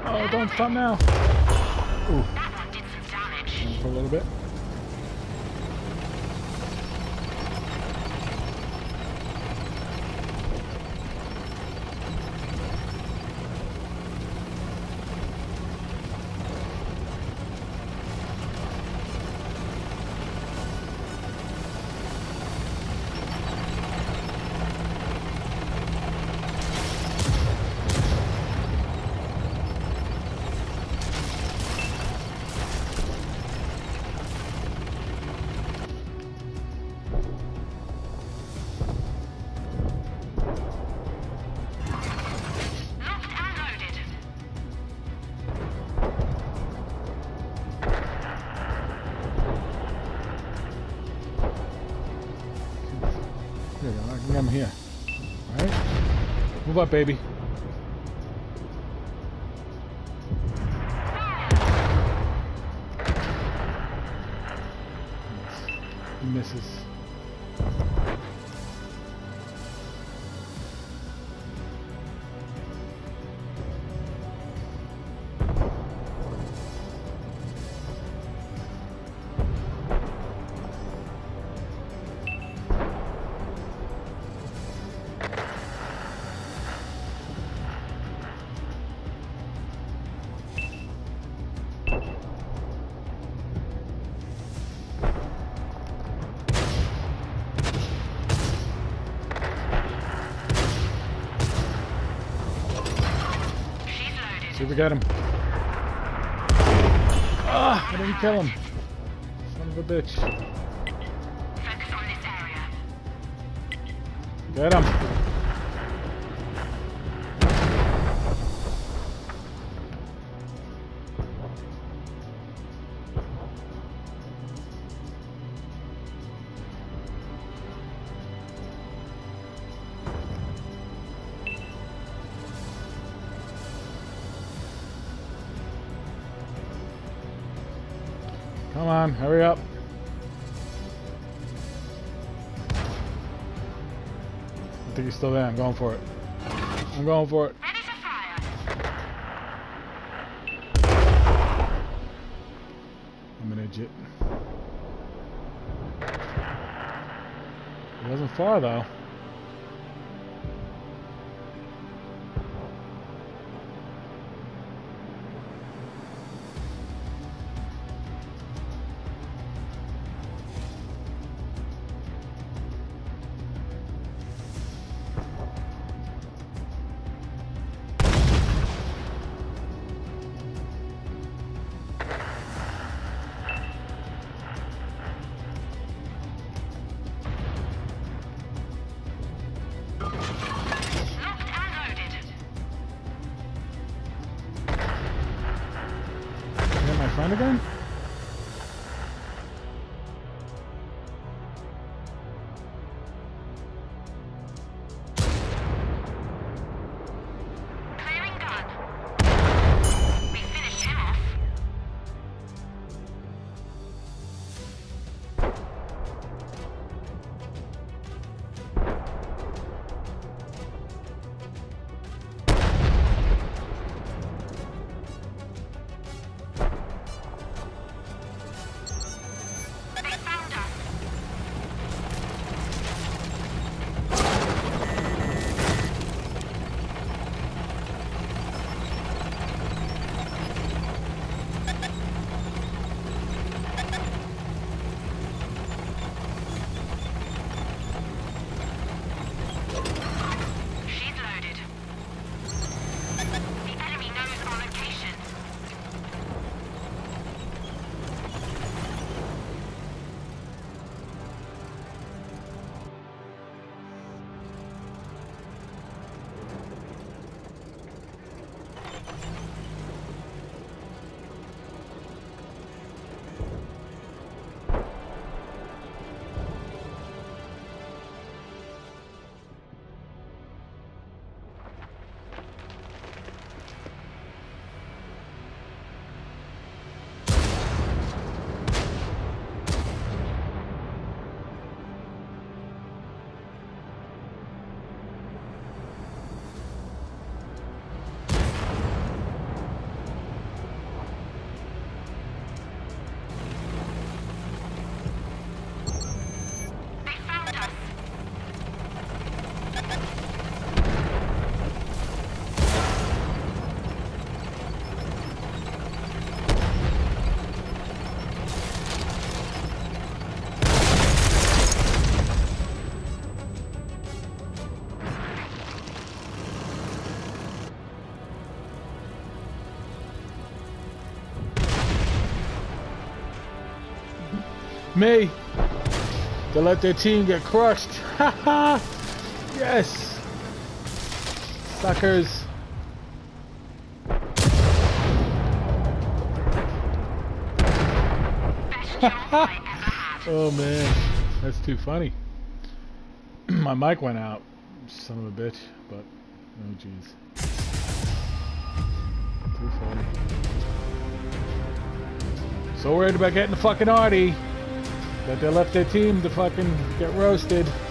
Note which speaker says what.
Speaker 1: Oh, don't stop now. Ooh.
Speaker 2: That one did some damage.
Speaker 1: For a little bit. There you go, I can get him here. Alright? Move up, baby. He misses. See if we got him. Ah, I didn't kill him. Son of a bitch.
Speaker 2: Focus on this area.
Speaker 1: Get him. Come on, hurry up. I think he's still there. I'm going for it. I'm going for it.
Speaker 2: Ready for fire.
Speaker 1: I'm an idiot. It wasn't far though. Friend again?
Speaker 2: Clearing gun. We finished him off.
Speaker 1: Me. They let their team get crushed. Haha. Yes. Suckers. Oh man, that's too funny. My mic went out, son of a bitch, but oh jeez. Too funny. So worried about getting the fucking arty that they left their team to fucking get roasted.